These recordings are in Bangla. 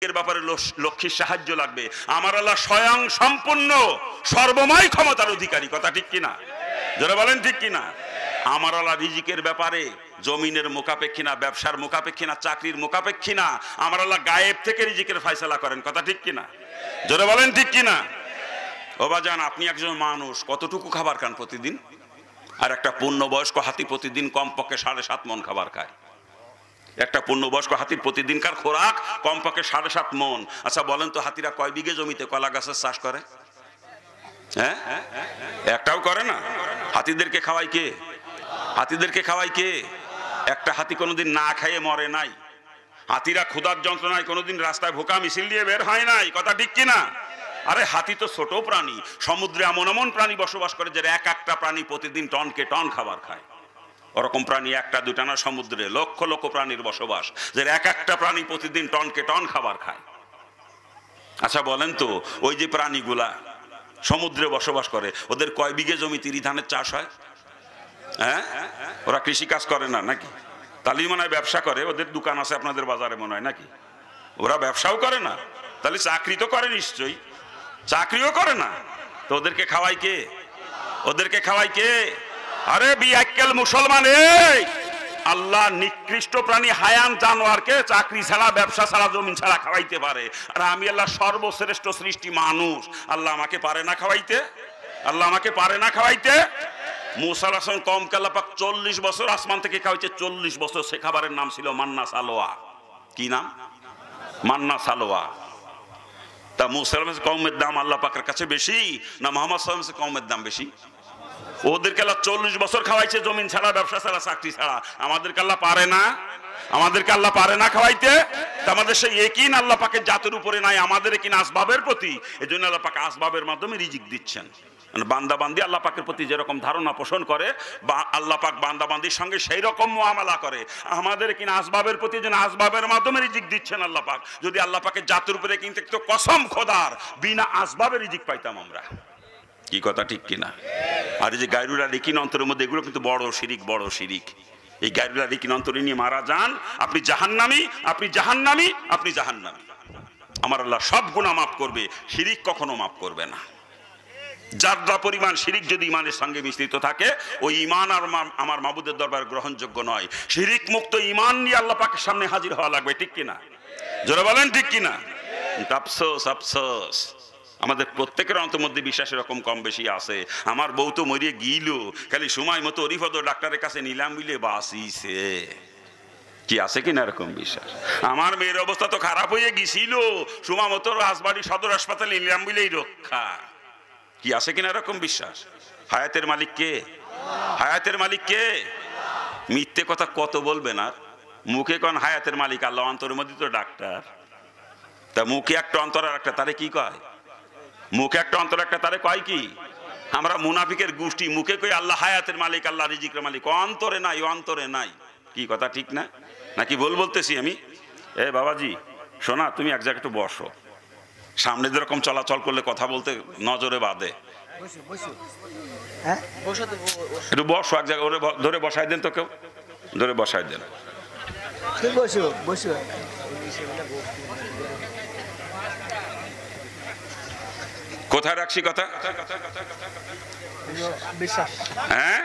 রিজিকের ব্যাপারে লক্ষ্মীর সাহায্য লাগবে। আমার আল্লাহ স্বয়ং সম্পূর্ণ সর্বময় ক্ষমতার অধিকারী, কথা ঠিক কিনা? যারা বলেন ঠিক কিনা? আমার আল্লাহ রিজিকের ব্যাপারে জমিনের মোকাপেক্ষী না, ব্যবসার মোকাপেক্ষী না, চাকরির মোকাপেক্ষী না। আমার আল্লাহ গায়েব থেকে রিজিকের ফয়সালা করেন, কথা ঠিক কিনা? যারা বলেন ঠিক কিনা? ও বাজান, আপনি একজন মানুষ, কতটুকু খাবার খান প্রতিদিন? আর একটা পূর্ণবয়স্ক হাতি প্রতিদিন কমপক্ষে 7.5 মণ খাবার খায়। একটা পূর্ণবয়স্ক হাতির প্রতিদিনকার খোরাক কমপক্ষে 7.5 মণ। আচ্ছা বলেন তো, হাতিরা কয় বিঘে জমিতে কলা গাছের চাষ করে? হ্যাঁ, একটাও করে না। হাতিদেরকে খাওয়াই কে? হাতিদেরকে খাওয়াই কে? একটা হাতি কোনোদিন না খেয়ে মরে নাই। হাতিরা ক্ষুধার যন্ত্রণায় কোনোদিন রাস্তায় ভোকা মিছিল দিয়ে বের হয় নাই, কথা ঠিক কিনা? আরে হাতি তো ছোট প্রাণী, সমুদ্রে এমন এমন প্রাণী বসবাস করে যে এক একটা প্রাণী প্রতিদিন টনকে টন খাবার খায়। ওরকম প্রাণী একটা দুটা না, সমুদ্রে লক্ষ লক্ষ প্রাণীর বসবাস, যে এক একটা প্রাণী প্রতিদিন টনকে টন খাবার খায়। আচ্ছা বলেন তো, ওই যে প্রাণীগুলা সমুদ্রে বসবাস করে, ওদের কয় বিঘে জমি তিরি ধানের চাষ হয়? হ্যাঁ, ওরা কৃষি কাজ করে না নাকি? তাহলে মনে হয় ব্যবসা করে, ওদের দোকান আছে আপনাদের বাজারে মনে হয় নাকি? ওরা ব্যবসাও করে না, তাহলে চাকরি তো করে নিশ্চয়ই। চাকরিও করে না, তো ওদেরকে খাওয়াই কে? ওদেরকে খাওয়াই কে? আরে বিআক্কেল মুসলমান, আল্লাহ নিকৃষ্ট প্রাণী হায়ান জানোয়ারকে চাকরি ছাড়া, ব্যবসা ছাড়া, জমিন ছাড়া খাওয়াইতে পারে। আর আমি আল্লাহ সর্বশ্রেষ্ঠ সৃষ্টি মানুষ, আল্লাহ আমাকে পারে না খাওয়াইতে? আল্লাহ আমাকে পারে না খাওয়াইতে? মুসা আলাইহিস সালাম কওমকে আল্লাহ পাক 40 বছর আসমান থেকে খাওয়াইছে। 40 বছর সে খাবারের নাম ছিল মান্না সালোয়া। কি নাম? মান্না সালোয়া। তা মুসা আলাইহিস কওমের দাম আল্লাহ পাকের কাছে বেশি না মুহাম্মদ সাল্লাল্লাহু আলাইহি ওয়াসাল্লামের কওমের দাম বেশি? ওদেরকে আল্লাহ 40 বছর খাওয়াইছে জমিন ছাড়া, ব্যবসা ছাড়া, চাকরি ছাড়া। আমাদেরকে আল্লাহ পারে না? আমাদেরকে আল্লাহ পারে না খাওয়াইতে? আমাদের সেই ইয়াকিন আল্লাহ পাকের জাতের উপরে নাই, আমাদের ইয়াকিন আসবাবের প্রতি। এজন্য আল্লাহ পাক আসবাবের মাধ্যমে রিজিক দিচ্ছেন। বান্দা বান্দি আল্লাহ পাকের প্রতি যেরকম ধারণা পোষণ করে, বা আল্লাহ পাক বান্দা বান্দির সঙ্গে সেই রকম মুআমালা করে। আমাদের কিনা আসবাবের প্রতি যেন আসবাবের মাধ্যমে রিজিক দিচ্ছেন আল্লাহ পাক। যদি আল্লাহ পাকের জাতের উপরে কিন্তু একটু কসম খোদার, বিনা আসবাবে রিজিক পাইতাম আমরা। কি কথা ঠিক কিনা? আর এই যে গায়রুল্লাহ রিকিন অন্তরের মধ্যে, এগুলো কিন্তু বড় শিরিক, বড় শিরিক। এই গায়রুল্লাহ রিকিন অন্তরে নিয়ে মারা যান, আপনি জাহান্নামী, আপনি জাহান্নামী, আপনি জাহান্নামী। আমার আল্লাহ সব গুনাহ মাফ করবে, শিরিক কখনো মাফ করবে না। যারা পরিমাণ শিরিক যদি ইমানের সঙ্গে মিশ্রিত থাকে, ওই ইমান আর আমার মাবুদের দরবার গ্রহণযোগ্য নয়। শিরিক মুক্ত ইমান নিয়ে আল্লাহ পাকের সামনে হাজির হওয়া লাগবে, ঠিক কিনা? জোরে বলেন ঠিক কিনা? আফসোস, আফসোস, আমাদের প্রত্যেকের অন্তর মধ্যে বিশ্বাস এরকম কম বেশি আছে। আমার বউ তো মরিয়ে গিল, খালি সময় মতো অরিফদ ডাক্তারের কাছে নিলাম বলে বাঁচিছে। কি আছে কিনা এরকম বিশ্বাস? আমার মেয়ের অবস্থা তো খারাপ হয়ে গেছিল, সময় মতো রাজবাড়ি সদর হাসপাতালে নিলাম বলেই রক্ষা। কি আছে কিনা এরকম বিশ্বাস? হায়াতের মালিক কে? হায়াতের মালিক কে? মিথ্যে কথা কত বলবেন আর? মুখে কোন হায়াতের মালিক আল্লাহ, অন্তরের মধ্যে তো ডাক্তার। তা মুখে একটা অন্তর আর একটা, তারে কি কয়? মুখে একটা অন্তর একটা, তারে কয় কি? আমরা মুনাফিকের গোষ্ঠী, মুখে কই আল্লাহ হায়াতের মালিক, আল্লাহ রিজিকের মালিক, অন্তরে নাই, অন্তরে নাই। কি কথা ঠিক না? নাকি ভুল বলতেছি আমি? এ বাবাজি শোনা, তুমি এক জায়গায় একটু বসো, সামনে যেরকম চলাচল করলে কথা বলতে নজরে বাঁধে। একটু বসো এক জায়গায়, ওরে ধরে বসাই দেন তো, কেউ ধরে বসাই দেন। কোথায় রাখছি কথা? হ্যাঁ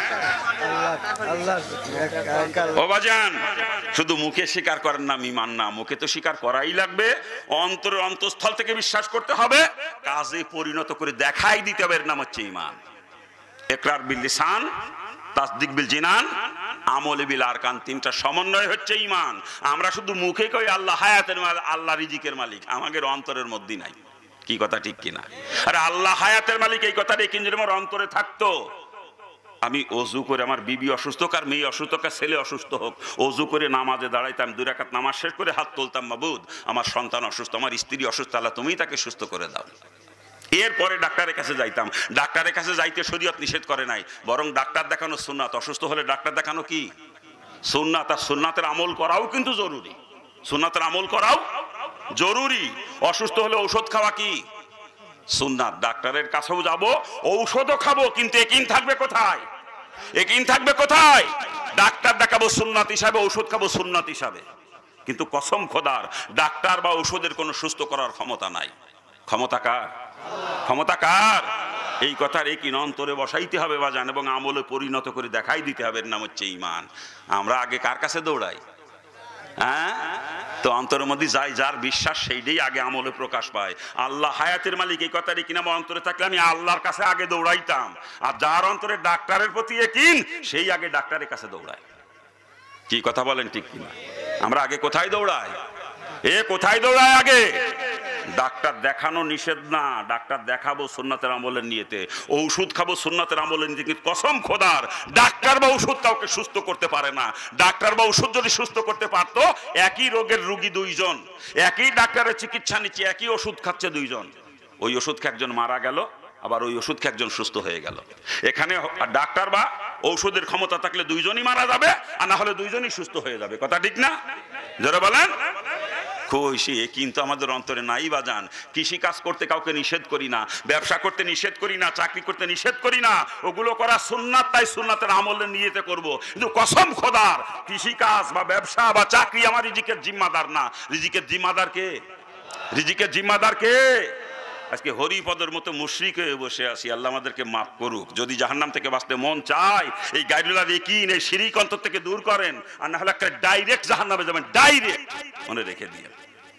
ও বাজান, শুধু মুখে স্বীকার করেন না ঈমান না, মুখে তো স্বীকার করাই লাগবে, অন্তরের অন্তঃস্থল থেকে বিশ্বাস করতে হবে, কাজে পরিণত করে দেখাই দিতে হবে। এর নাম হচ্ছে ঈমান। ইকরার বিল লিসান, তাসদিক বিল জিনান, আমল বিল আরকান, তিনটা সমন্বয় হচ্ছে ঈমান। আমরা শুধু মুখে কই আল্লাহ হায়াতের মালিক, আল্লাহ রিজিকের মালিক, আমাদের অন্তরের মধ্যে নাই। কি কথা ঠিক কিনা? আরে আল্লাহ হায়াতের মালিক, এই কথাটা কিন্তু আমার অন্তরে থাকতো। আমি ওযু করে, আমার বিবি অসুস্থ হোক আর মেয়ে অসুস্থ হোক আর ছেলে অসুস্থ হোক, ওযু করে নামাজে দাঁড়াইতাম, 2 রাকাত নামাজ শেষ করে হাত তুলতাম, মাবুদ আমার সন্তান অসুস্থ, আমার স্ত্রী অসুস্থ, আল্লাহ তুমিই তাকে সুস্থ করে দাও। এরপরে ডাক্তারের কাছে যাইতাম। ডাক্তারের কাছে যাইতে শরীয়ত নিষেধ করে নাই, বরং ডাক্তার দেখানো সুন্নাত। অসুস্থ হলে ডাক্তার দেখানো কি সুন্নাত, আর সুন্নাতের আমল করাও কিন্তু জরুরি। সুন্নাতের আমল করাও জরুরি। অসুস্থ হলে ঔষধ খাওয়া কি সুন্নাত। ডাক্তারের কাছেও যাব, ঔষধও খাবো, কিন্তু ইয়াকিন থাকবে কোথায়? ইয়াকিন থাকবে কোথায়? ডাক্তার দেখাবো সুন্নাত হিসাবে, ঔষধ খাবো সুন্নাত হিসাবে। কিন্তু কসম খোদার ডাক্তার বা ঔষধের কোনো সুস্থ করার ক্ষমতা নাই। ক্ষমতা কার? ক্ষমতা কার? এই কথার একই অন্তরে বসাইতে হবে বাজান, এবং আমলে পরিণত করে দেখাই দিতে হবে। এর নাম হচ্ছে ঈমান। আমরা আগে কার কাছে দৌড়াই? হ্যাঁ, তো অন্তরের মধ্যে যাই যার বিশ্বাস সেইটাই আগে আমলে প্রকাশ পায়। আল্লাহ হায়াতের মালিক, এই কথাটি কিনা আমার অন্তরে থাকলে আমি আল্লাহর কাছে আগে দৌড়াইতাম। আর যার অন্তরে ডাক্তারের প্রতি ইয়াকিন, সেই আগে ডাক্তারের কাছে দৌড়ায়। কি কথা বলেন ঠিক কিনা? আমরা আগে কোথায় দৌড়াই? কোথায় দৌড়ায় আগে? ডাক্তার দেখানো নিষেধ না, ডাক্তার দেখাবো সুন্নাতের আমলের নিয়েতে, ঔষধ খাবো সুন্নাতের আমলের নিয়ে। কিন্তু কসম খোদার ডাক্তার বা ঔষধ কাউকে সুস্থ করতে পারে না। ডাক্তার বা ঔষধ যদি সুস্থ করতে পারতো, একই রোগের রোগী দুইজন, একই ডাক্তারের চিকিৎসা নিচ্ছে, একই ওষুধ খাচ্ছে দুইজন, ওই ওষুধ খেয়ে একজন মারা গেল, আবার ওই ওষুধ খেয়ে একজন সুস্থ হয়ে গেল। এখানে ডাক্তার বা ঔষধের ক্ষমতা থাকলে দুইজনই মারা যাবে, আর না হলে দুইজনই সুস্থ হয়ে যাবে। কথা ঠিক না? যারা বলেন খুশি, কিন্তু আমাদের অন্তরে নাই বাজান। কৃষি কাজ করতে কাউকে নিষেধ করি না, ব্যবসা করতে নিষেধ করি না, চাকরি করতে নিষেধ করি না, ওগুলো করা সুন্নাত, তাই সুন্নাতের আমলের নিয়েতে করব। কিন্তু কসম খোদার কৃষি কাজ বা ব্যবসা বা চাকরি আমার রিজিকের জিম্মাদার না। রিজিকের জিম্মাদার কে? রিজিকের জিম্মাদার কে? আজকে হরিপদের মতো মুশরিক হয়ে বসে আছি। আল্লাহ আমাদেরকে মাফ করুক। যদি জাহান্নাম থেকে বাঁচতে মন চায়, এই গাইরুল্লাহ ইয়াকিন, এই শিরিক অন্তর থেকে দূর করেন, আর না হলে একটা ডাইরেক্ট জাহান্নামে যাবেন, ডাইরেক্ট। মনে রেখে দিয়ে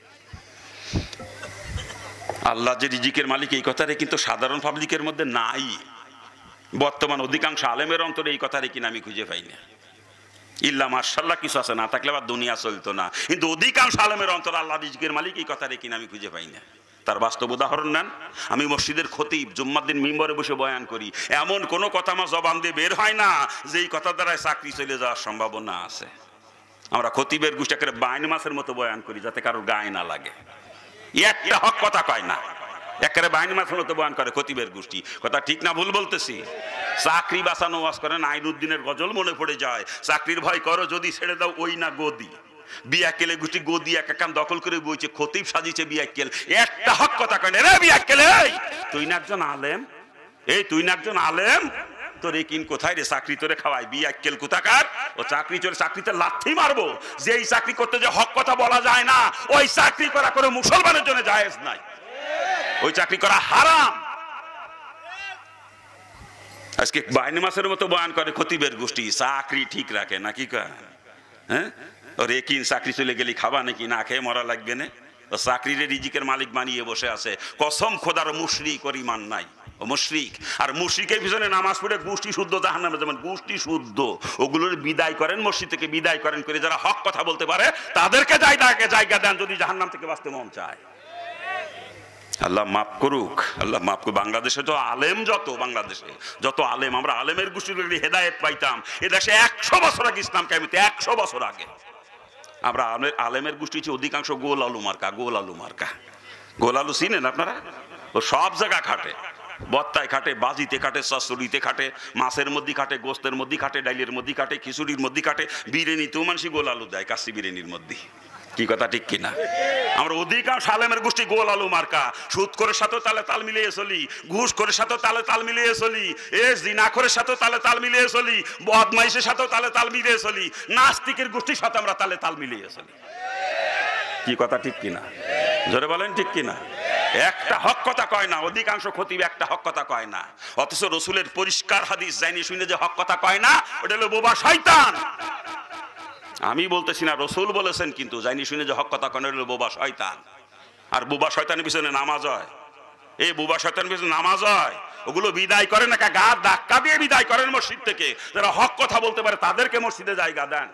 আল্লাহ যে রিজিকের মালিক, এই কথাটা কিন্তু সাধারণ পাবলিকের মধ্যে নাই। বর্তমান অধিকাংশ আলেমের অন্তরে এই কথাটা কিনা আমি খুঁজে পাই না। ইল্লা মাশাআল্লাহ কিছু আছে, না থাকলে আবার দুনিয়া চলতো না। কিন্তু অধিকাংশ আলেমের অন্তরে আল্লাহ রিজিকের মালিক এই কথাটা কিনা আমি খুঁজে পাই না। তার বাস্তব উদাহরণ নেন। আমি মসজিদের খতিব, জুম্মার দিন মিম্বরে বসে বয়ান করি, এমন কোনো কথা আমার জবান দিয়ে বের হয় না যে এই কথা দ্বারা চাকরি চলে যাওয়ার সম্ভাবনা আছে। আমরা খতিবের গোষ্ঠী একেবারে বাইন মাসের মতো বয়ান করি, যাতে কারোর গায়ে না লাগে। একটা হক কথা কয় না, একেবারে বাইন মাসের মতো বয়ান করে খতিবের গোষ্ঠী। কথা ঠিক না ভুল বলতেছি? চাকরি বাঁচানো ওয়াজ করেন, আইনুদ্দিনের গজল মনে পড়ে যায়, চাকরির ভয় করো যদি ছেড়ে দাও ওই না গদি। বিয়াক্কেলে গোষ্ঠী গদি এক কান দখল করে বইছে, খতিব সাজিছে বিয়াক্কেল। একটা হক কথা কয় না। রে বিয়াক্কেল, তুই না একজন আলেম, তুই না একজন আলেম, তোর একিন কোথায় রে? চাকরি তোরে খাওয়াই বিয়াক্কেল কোথাকার। ও চাকরি চলে, চাকরিতে লাথি মারবো। যে এই চাকরি করতে যে হক কথা বলা যায় না, ওই চাকরি করা করে মুসলমানের জন্য জায়েজ নাই, ওই চাকরি করা হারাম। আজকে বাইনি মাসের মতো বয়ান করে খতিবের গোষ্ঠী, চাকরি ঠিক রাখে নাকি? হ্যাঁ, ওর একিন চাকরি চলে গেলে খাবা নাকি? না খেয়ে মরা লাগবে না? ও চাকরির রিজিকের মালিক বানিয়ে বসে আছে। কসম খোদার মুশরিক, ওর ঈমান নাই, ও মুশরিক। আর মুশরিকের পিছনে নামাজ পড়ে গোষ্ঠী শুদ্ধ জাহান্নামে যাবেন, গোষ্ঠী শুদ্ধ। ওগুলোর বিদায় করেন, মসজিদ থেকে বিদায় করেন, করে যারা হক কথা বলতে পারে তাদেরকে জায়গা দেন, যদি জাহান্নাম থেকে বাঁচতে মন চায়। আল্লাহ মাফ করুক, আল্লাহ মাফ করুক। বাংলাদেশে তো আলেম বাংলাদেশে যত আলেম, আমরা আলেমের গোষ্ঠীর হেদায়েত পাইতাম এদেশে 100 বছর আগে, ইসলাম কায়েমতে 100 বছর আগে। আমরা আলেমের গোষ্ঠী অধিকাংশ গোল আলু মার্কা। গোল আলু মার্কা, গোল আলু চিনেন আপনারা? ও সব জায়গা খাটে, বত্তায় খাটে, বাজিতে খাটে, চচ্চড়িতে খাটে, মাছের মধ্যে খাটে, গোস্তের মধ্যে খাটে, ডাইলের মধ্যে খাটে, খিচুড়ির মধ্যে খাটে, বিরিয়ানিতেও মানুষই গোল আলু দেয়, কাশি বিরিয়ানির মধ্যে। কি কথা ঠিক কিনা? আমরা অধিকাংশ আলেমের গোষ্ঠী গোল আলু মার্কা। সুদ করে সাথে তালে তাল মিলিয়ে চলি, ঘুষ করে সাথে তালে তাল মিলিয়ে চলি, জিনা করে সাথে তালে তাল মিলিয়ে চলি, বদমাইশের সাথে তালে তাল মিলিয়ে চলি, নাস্তিকের গোষ্ঠীর সাথে আমরা তালে তাল মিলিয়ে চলি। কি কথা ঠিক কিনা? জোরে বলেন ঠিক কিনা? একটা হক কথা কয় না, অধিকাংশ খতিব একটা হক কথা কয় না। অথচ রসুলের পরিষ্কার হাদিস জানি শুনে যে হক কথা কয় না, ওটা হলো বোবা শয়তান। আমি বলতেছি না, রসুল বলেছেন, কিন্তু জানি শুনে যে হক কথা কয় না, হলো বোবা শয়তান। আর বোবা শয়তানের পিছনে নামাজ হয়, এই বোবা শয়তানের পিছনে নামাজ হয়। ওগুলো বিদায় করেন না, গা ধাক্কা দিয়ে বিদায় করেন মসজিদ থেকে। যারা হক কথা বলতে পারে তাদেরকে মসজিদে জায়গা দেন।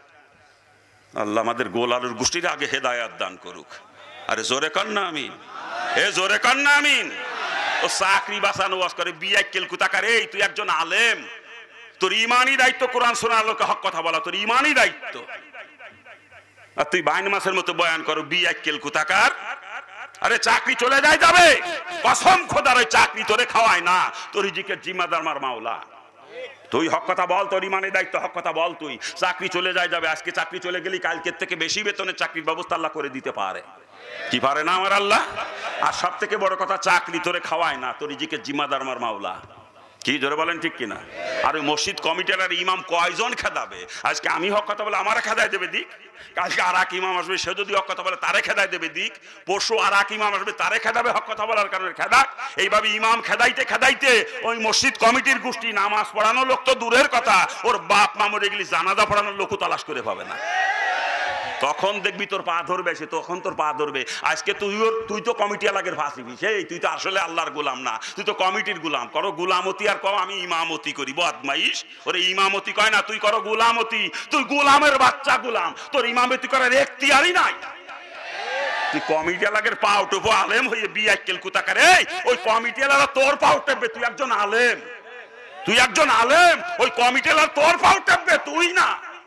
আল্লাহ আমাদের গোল আলুর গোষ্ঠীর আগে হেদায়াত দান করুক। আরে জোরে কর না আমিন, জোরে কর না আমিন। ও চাকরি বাঁচানো ওয়াজ করে বিয়াক্কেল কুতাকার। এই তুই একজন আলেম, তোর ইমানই দায়িত্ব কোরআন শোনার লোকে হক কথা বলা, তোর ইমানই দায়িত্ব। আর তুই বাইন মাসের মতো বয়ান করো বিয়াক্কেল কুতাকার। আরে চাকরি চলে যাবে, কসম খোদার ওই চাকরি তোরে খাওয়ায় না, তোর রিজিকের জিম্মাদার মার মাওলা। তুই হক কথা বল, তোর ইমানের দায়িত্ব, হক কথা বল। তুই চাকরি চলে যাবে, আজকে চাকরি চলে গেলি কালকের থেকে বেশি বেতনের চাকরির ব্যবস্থা আল্লাহ করে দিতে পারে। কি পারে না আমার আল্লাহ? আর সব থেকে বড় কথা, চাকরি তোরে খাওয়ায় না, তোর রিজিকের জিম্মাদার মার মাওলা। কি জোরে বলেন ঠিক কিনা? আর ওই মসজিদ কমিটির আর ইমাম কয়জন খেদাবে? আজকে আমি হক কথা বলে আমারা খেদায় দেবে দিক, কালকে আর এক ইমাম আসবে সে যদি হক কথা বলে তারে খেদায় দেবে দিক, পরশু আর এক ইমাম আসবে তারে খেদাবে হক কথা বলার কারণে খেদাক। এইভাবে ইমাম খেদাইতে খেদাইতে ওই মসজিদ কমিটির গোষ্ঠী নামাজ পড়ানোর লোক তো দূরের কথা, ওর বাপ মা মরে গেলে জানাজা পড়ানোর লোকও তালাশ করে পাবে না। তখন দেখবি তোর পা ধরবে সে, তখন তোর পা ধরবে। আজকে তুই তো কমিটি এলাকার ফাঁসিবি, সেই তুই তো আসলে আল্লাহর গোলাম না, তুই তো কমিটির গোলাম। করো গুলামতি আর কও আমি ইমামতি করি, বদমাইশ। ওরে ইমামতি কয় না, তুই করো গোলামতি। তুই গোলামের বাচ্চা গোলাম, তোর ইমামতি করার এখতিয়ারই নাই। তুই কমিটি এলাকার পাও টোপো আলেম হয়ে বিয়াক্কেল কুতাকার, এই ওই কমিটি এলাকা তোর পাও টেপবে, তুই একজন আলেম, তুই একজন আলেম। ওই কমিটি এলাকা তোর পাও টেপবে, তুই না।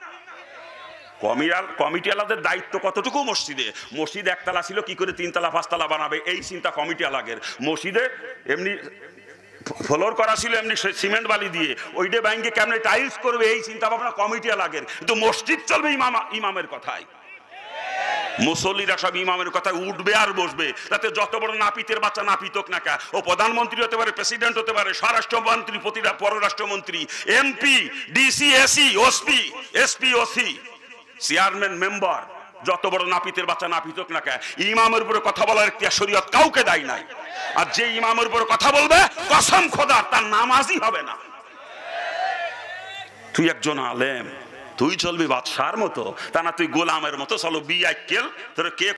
কমিটি আলাদের দায়িত্ব কতটুকু? মসজিদে মসজিদ একতলা ছিল, কি করে 3 তলা 5 তলা বানাবে এই চিন্তা কমিটি আলাগের। মসজিদে এমনি ফ্লোর করা ছিল এমনি সিমেন্ট বালি দিয়ে, ওইটা ব্যাংকে কেমনে টাইলস করবে এই চিন্তা ভাবনা কমিটি আলাগের। কিন্তু মসজিদ চলবে ইমামের কথায়, মুসল্লিরা সব ইমামের কথায় উঠবে আর বসবে। তাতে যত বড় নাপিতের বাচ্চা নাপিত হোক না কে, ও প্রধানমন্ত্রী হতে পারে, প্রেসিডেন্ট হতে পারে, স্বরাষ্ট্রমন্ত্রী, পররাষ্ট্রমন্ত্রী, এমপি, ডিসি, এসি, ওসপি, এসপি, ওসি, চেয়ারম্যান, মেম্বার, যত বড় নাপিতের বাচ্চা নাপিত হোক না কে, ইমামের উপরে কথা বলার একটা শরীয়ত কাউকে দেয় নাই। আর যে ইমামের উপরে কথা বলবে কসম খোদার তার নামাজই হবে না। তুই একজন আলেম, তুই চলবি বাদশার মতো, তা না তুই গোলামের মতো চলো বিয়াক্কেল। তোর কে